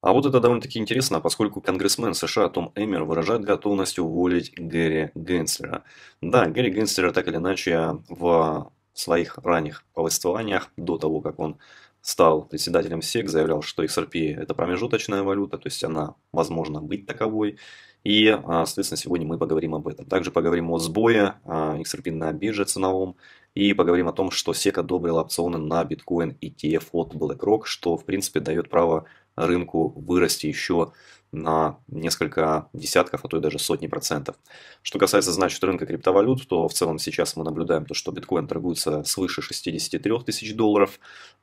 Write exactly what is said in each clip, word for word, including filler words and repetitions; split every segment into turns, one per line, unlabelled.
А вот это довольно-таки интересно, поскольку конгрессмен США Том Эммер выражает готовность уволить Гэри Генслера. Да, Гэри Генслера так или иначе в своих ранних повествованиях, до того, как он стал председателем сек, заявлял, что икс ар пи это промежуточная валюта, то есть она возможна быть таковой. И, а, соответственно, сегодня мы поговорим об этом. Также поговорим о сбое а, икс ар пи на бирже ценовом. И поговорим о том, что сек одобрил опционы на биткоин и ти эф от BlackRock, что в принципе дает право рынку вырасти еще на несколько десятков, а то и даже сотни процентов. Что касается, значит, рынка криптовалют, то в целом сейчас мы наблюдаем то, что биткоин торгуется свыше шестидесяти трёх тысяч долларов,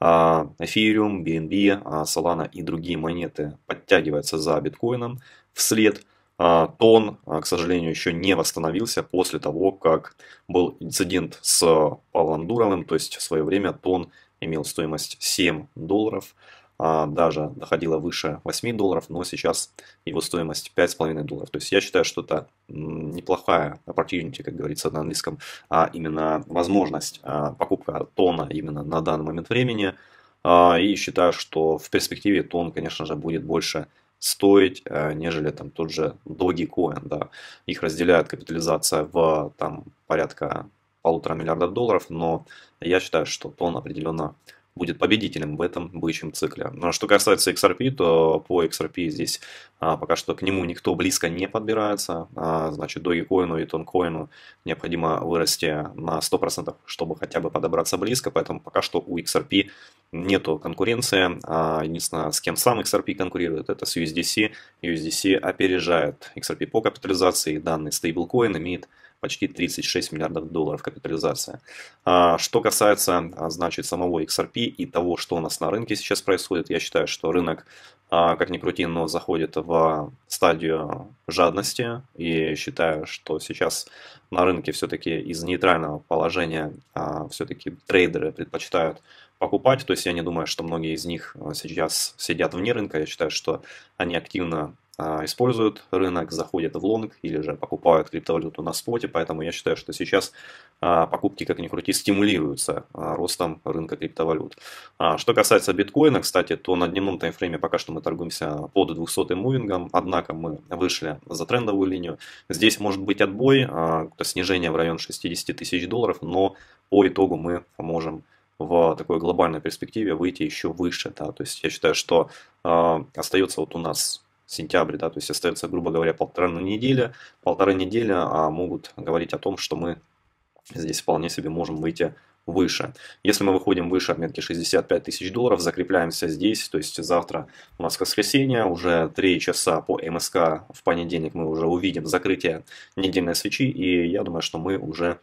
а эфириум, би эн би, Solana и другие монеты подтягиваются за биткоином вслед. А, Тон, а, к сожалению, еще не восстановился после того, как был инцидент с Павлом Дуровым, то есть в свое время Тон имел стоимость семь долларов, а, даже доходила выше восьми долларов, но сейчас его стоимость пять с половиной долларов. То есть я считаю, что это неплохая opportunity, как говорится на английском, а именно возможность а, покупка Тона именно на данный момент времени. А, И считаю, что в перспективе Тон, конечно же, будет больше стоить, а, нежели там тот же Dogecoin, да. Их разделяет капитализация в там порядка полутора миллиардов долларов, но я считаю, что Тон определенно будет победителем в этом бычьем цикле. Но что касается икс ар пи, то по икс ар пи здесь а, пока что к нему никто близко не подбирается. А, значит, Dogecoin и Toncoin необходимо вырасти на сто процентов, чтобы хотя бы подобраться близко, поэтому пока что у икс ар пи нету конкуренции. А, единственное, с кем сам икс ар пи конкурирует, это с ю эс ди си. ю эс ди си опережает икс ар пи по капитализации, данный стейблкоин имеет почти тридцать шесть миллиардов долларов капитализация. А, Что касается, а, значит, самого икс ар пи и того, что у нас на рынке сейчас происходит, я считаю, что рынок, а, как ни крути, но заходит в стадию жадности. И считаю, что сейчас на рынке все-таки из нейтрального положения а, все-таки трейдеры предпочитают покупать. То есть я не думаю, что многие из них сейчас сидят вне рынка. Я считаю, что они активно а, используют рынок, заходят в лонг или же покупают криптовалюту на споте, поэтому я считаю, что сейчас а, покупки, как ни крути, стимулируются а, ростом рынка криптовалют. А, Что касается биткоина, кстати, то на дневном таймфрейме пока что мы торгуемся под двухсотым мувингом, однако мы вышли за трендовую линию. Здесь может быть отбой, а, снижение в район шестидесяти тысяч долларов, но по итогу мы можем в такой глобальной перспективе выйти еще выше. Да. То есть я считаю, что э, остается вот у нас сентябрь, да, то есть остается, грубо говоря, полтора недели. Полторы недели а, могут говорить о том, что мы здесь вполне себе можем выйти выше. Если мы выходим выше отметки шестьдесят пять тысяч долларов, закрепляемся здесь, то есть завтра у нас воскресенье, уже три часа по эм эс ка в понедельник мы уже увидим закрытие недельной свечи, и я думаю, что мы уже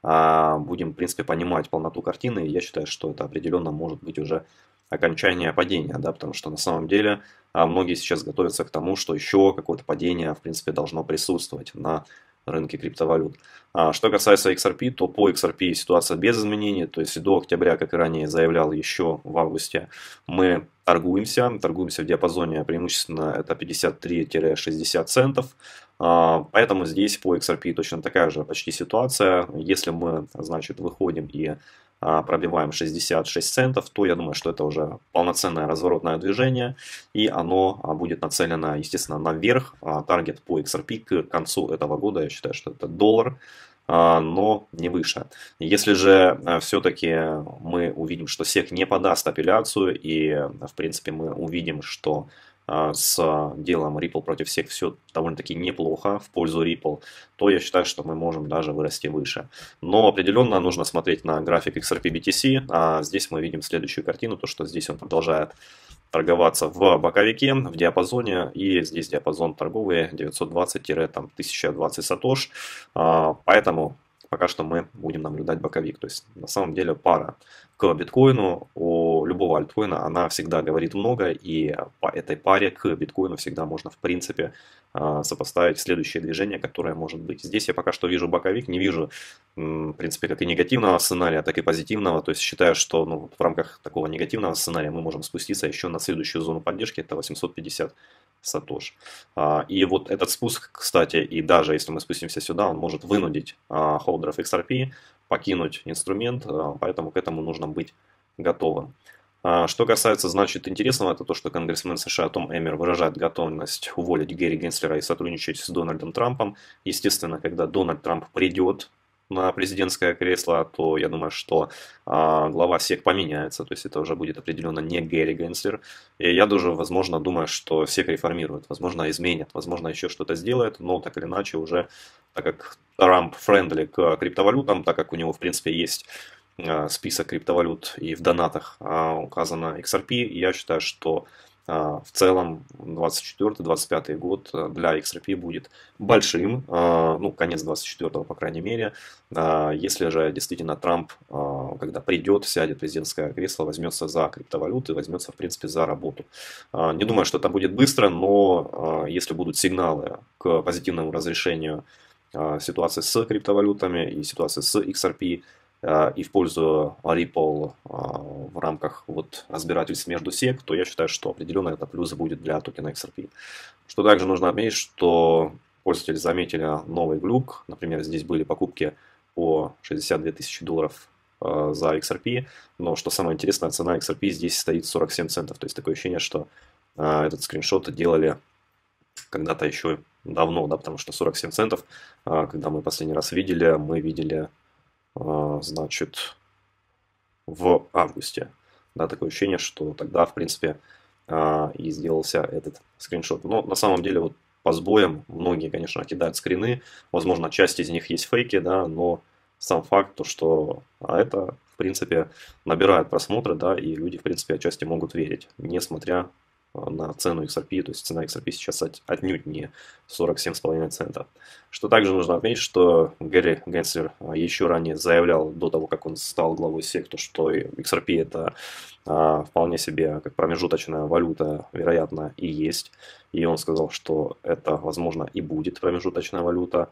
будем, в принципе, понимать полноту картины. И я считаю, что это определенно может быть уже окончание падения, да, потому что на самом деле многие сейчас готовятся к тому, что еще какое-то падение, в принципе, должно присутствовать на рынке криптовалют. Что касается икс ар пи, то по икс ар пи ситуация без изменений, то есть до октября, как и ранее заявлял еще в августе, мы торгуемся, торгуемся в диапазоне преимущественно это пятьдесят три — шестьдесят центов, поэтому здесь по икс ар пи точно такая же почти ситуация. Если мы, значит, выходим и пробиваем шестьдесят шесть центов, то я думаю, что это уже полноценное разворотное движение, и оно будет нацелено, естественно, наверх. Таргет по икс ар пи к концу этого года, я считаю, что это доллар, но не выше. Если же все-таки мы увидим, что сек не подаст апелляцию, и, в принципе, мы увидим, что с делом Ripple против сек все довольно-таки неплохо в пользу Ripple, то я считаю, что мы можем даже вырасти выше. Но определенно нужно смотреть на график икс ар пи би ти си. А здесь мы видим следующую картину, то что здесь он продолжает торговаться в боковике, в диапазоне, и здесь диапазон торговый девятьсот двадцать — тысяча двадцать сатош, поэтому пока что мы будем наблюдать боковик. То есть на самом деле пара к биткоину у любого альткоина, она всегда говорит много, и по этой паре к биткоину всегда можно в принципе сопоставить следующее движение, которое может быть. Здесь я пока что вижу боковик, не вижу в принципе как и негативного сценария, так и позитивного. То есть считаю, что ну, в рамках такого негативного сценария мы можем спуститься еще на следующую зону поддержки, это восемьсот пятьдесят сатош. И вот этот спуск, кстати, и даже если мы спустимся сюда, он может вынудить холдеров икс ар пи покинуть инструмент, поэтому к этому нужно быть готовым. А, Что касается, значит, интересного, это то, что конгрессмен США Том Эммер выражает готовность уволить Гэри Генслера и сотрудничать с Дональдом Трампом. Естественно, когда Дональд Трамп придет на президентское кресло, то я думаю, что а, глава сек поменяется, то есть это уже будет определенно не Гэри Генслер. И я даже, возможно, думаю, что сек реформирует, возможно, изменит, возможно, еще что-то сделает, но так или иначе уже, так как Трамп френдли к криптовалютам, так как у него, в принципе, есть список криптовалют и в донатах указано икс ар пи, я считаю, что в целом двадцать четвёртый — двадцать пятый год для икс ар пи будет большим, ну, конец двадцать четвёртого, по крайней мере. Если же действительно Трамп, когда придет, сядет в президентское кресло, возьмется за криптовалюты, возьмется, в принципе, за работу. Не думаю, что это будет быстро, но если будут сигналы к позитивному разрешению ситуации с криптовалютами и ситуации с икс ар пи, и в пользу Ripple в рамках вот разбирательств между сек, то я считаю, что определенно это плюс будет для токена икс ар пи. Что также нужно отметить, что пользователи заметили новый глюк. Например, здесь были покупки по шестьдесят две тысячи долларов за икс ар пи, но что самое интересное, цена икс ар пи здесь стоит сорок семь центов. То есть такое ощущение, что этот скриншот делали когда-то еще давно, да, потому что сорок семь центов, когда мы последний раз видели, мы видели, значит, в августе. Да, такое ощущение, что тогда, в принципе, и сделался этот скриншот. Но на самом деле, вот по сбоям, многие, конечно, кидают скрины. Возможно, часть из них есть фейки, да, но сам факт, то, что а это, в принципе, набирает просмотры, да, и люди, в принципе, отчасти могут верить, несмотря на цену икс ар пи, то есть цена икс ар пи сейчас отнюдь не сорок семь с половиной центов. Что также нужно отметить, что Гэри Генслер еще ранее заявлял, до того, как он стал главой сек, что икс ар пи это а, вполне себе как промежуточная валюта, вероятно, и есть. И он сказал, что это, возможно, и будет промежуточная валюта.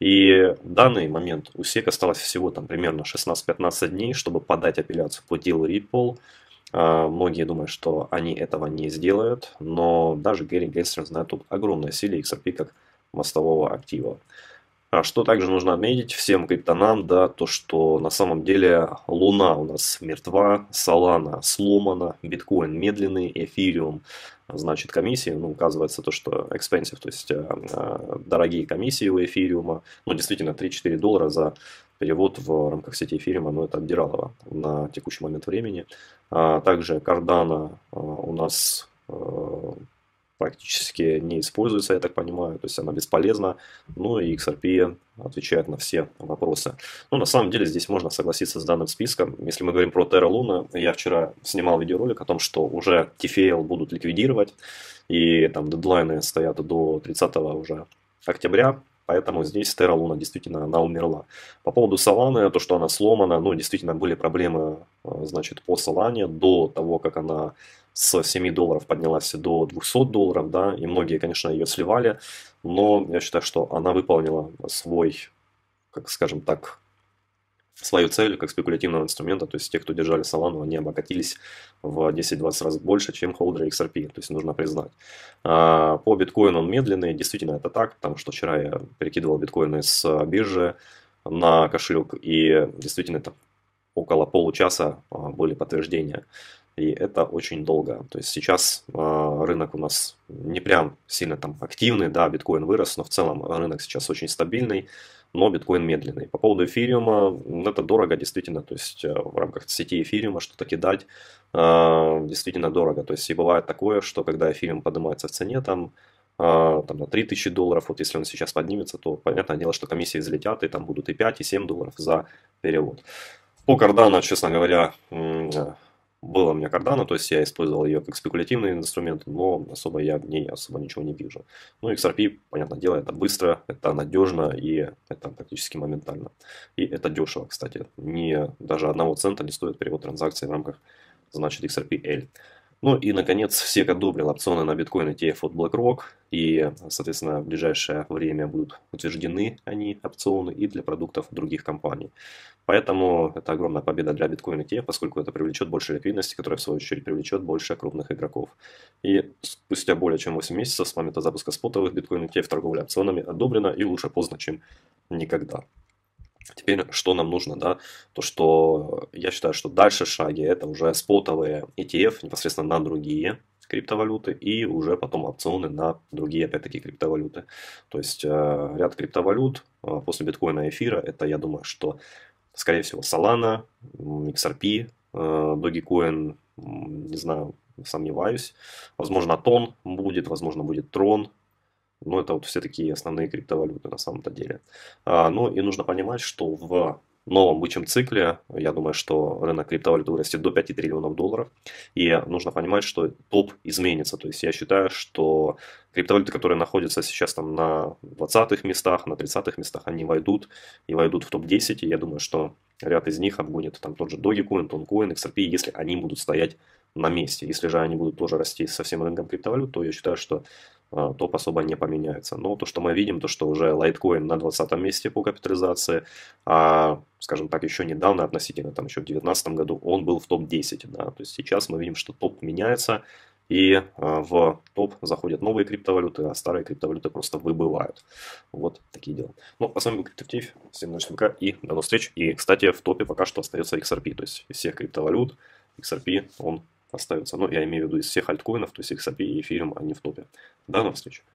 И в данный момент у сек осталось всего там примерно шестнадцать-пятнадцать дней, чтобы подать апелляцию по делу Ripple. Многие думают, что они этого не сделают, но даже Гэри Генслер знает тут огромное силе икс ар пи как мостового актива. А что также нужно отметить всем криптонам, да, то что на самом деле Луна у нас мертва, Solana сломана, биткоин медленный, эфириум, значит, комиссии, ну, указывается то, что expensive, то есть э, дорогие комиссии у эфириума, ну, действительно, три-четыре доллара за перевод в рамках сети эфириума, ну, это обдиралово на текущий момент времени. А также Cardano а, у нас а, практически не используется, я так понимаю, то есть она бесполезна, ну и икс ар пи отвечает на все вопросы. Ну, на самом деле, здесь можно согласиться с данным списком. Если мы говорим про Terra Luna, я вчера снимал видеоролик о том, что уже ти эф эл будут ликвидировать, и там дедлайны стоят до тридцатого уже октября. Поэтому здесь Terra Luna действительно она умерла. По поводу Solana, то, что она сломана, ну, действительно были проблемы, значит, по Solana до того, как она с семи долларов поднялась до двухсот долларов, да, и многие, конечно, ее сливали, но я считаю, что она выполнила свой, как скажем так, свою цель как спекулятивного инструмента, то есть те, кто держали Solana, они обогатились в десять-двадцать раз больше, чем холдеры икс ар пи, то есть нужно признать. А по биткоину он медленный, действительно это так, потому что вчера я перекидывал биткоины с биржи на кошелек, и действительно это около получаса были подтверждения. И это очень долго. То есть сейчас э, рынок у нас не прям сильно там активный, да, биткоин вырос, но в целом рынок сейчас очень стабильный, но биткоин медленный. По поводу эфириума, это дорого действительно, то есть э, в рамках сети эфириума что-то кидать э, действительно дорого. То есть и бывает такое, что когда эфириум поднимается в цене, там, э, там на три тысячи долларов, вот если он сейчас поднимется, то понятное дело, что комиссии взлетят, и там будут и пять, и семь долларов за перевод. По Cardano, честно говоря, было у меня Cardano, то есть я использовал ее как спекулятивный инструмент, но особо я в ней особо ничего не вижу. Ну, икс ар пи, понятное дело, это быстро, это надежно и это практически моментально. И это дешево, кстати. Не, даже одного цента не стоит перевод транзакций в рамках, значит, икс ар пи эль. Ну и, наконец, сек одобрил опционы на биткоин и ти эф от BlackRock. И, соответственно, в ближайшее время будут утверждены они, опционы, и для продуктов других компаний. Поэтому это огромная победа для биткоина и ти эф, поскольку это привлечет больше ликвидности, которая, в свою очередь, привлечет больше крупных игроков. И спустя более чем восемь месяцев с момента запуска спотовых биткоин и ти эф торговля опционами одобрена, и лучше поздно, чем никогда. Теперь что нам нужно, да? То, что я считаю, что дальше шаги это уже спотовые и ти эф непосредственно на другие криптовалюты и уже потом опционы на другие, опять-таки, криптовалюты. То есть э, ряд криптовалют э, после биткоина и эфира, это я думаю, что скорее всего Solana, м, икс ар пи, э, Dogecoin, м, не знаю, сомневаюсь. Возможно, тон будет, возможно, будет Tron. Ну, это вот все такие основные криптовалюты на самом-то деле. А, ну, и нужно понимать, что в новом бычьем цикле, я думаю, что рынок криптовалют вырастет до пяти триллионов долларов. И нужно понимать, что топ изменится. То есть я считаю, что криптовалюты, которые находятся сейчас там на двадцатых местах, на тридцатых местах, они войдут и войдут в топ десять. И я думаю, что ряд из них обгонит там тот же Dogecoin, Toncoin, икс ар пи, если они будут стоять на месте. Если же они будут тоже расти со всем рынком криптовалют, то я считаю, что а, топ особо не поменяется. Но то, что мы видим, то, что уже Litecoin на двадцатом месте по капитализации, а, скажем так, еще недавно, относительно, там еще в две тысячи девятнадцатом году, он был в топ десять. Да? То есть сейчас мы видим, что топ меняется, и а, в топ заходят новые криптовалюты, а старые криптовалюты просто выбывают. Вот такие дела. Ну, а с вами был Криптоактив, всем удачи, пока и до новых встреч. И, кстати, в топе пока что остается икс ар пи, то есть из всех криптовалют икс ар пи, он остается. Ну, я имею в виду из всех альткоинов, то есть икс ар пи и эфириум, они в топе. До новых встреч.